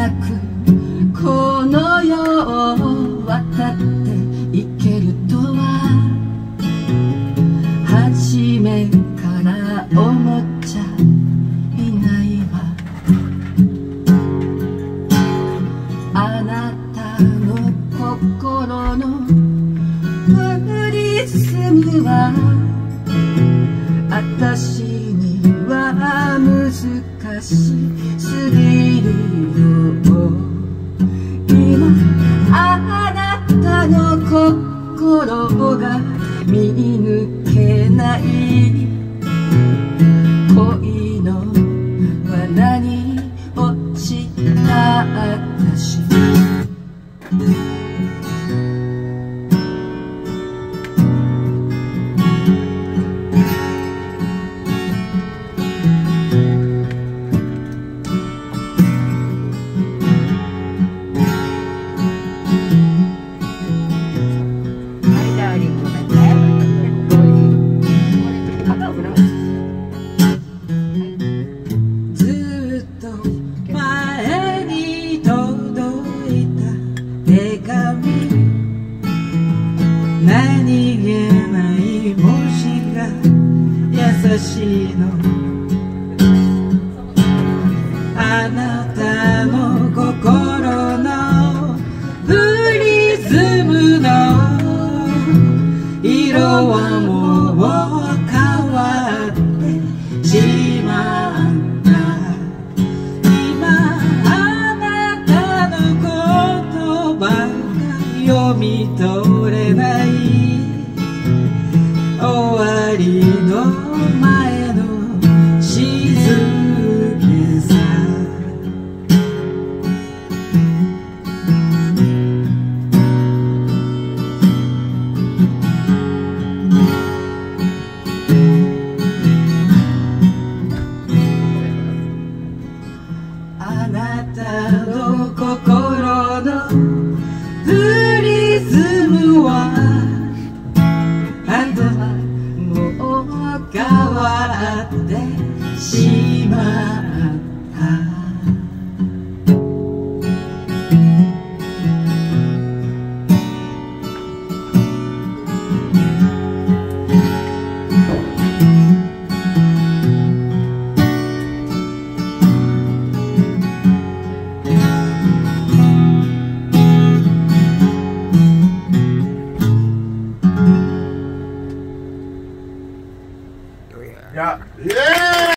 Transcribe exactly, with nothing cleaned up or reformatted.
なくこの世を渡っていけるとは初めから思っちゃいないわ。あなたの心のリズムはあたしには難しすぎるよ。今あなたの心が見抜けない恋の罠に落ちたあたし。 何気ない文字が優しいの。あなたの心のプリズムの色はもう変わってしまった。今あなたの言葉が読み取れない。終わりの前の静けさ。あなたの心のプリズムはもう変わってしまった。 Yeah. Yeah.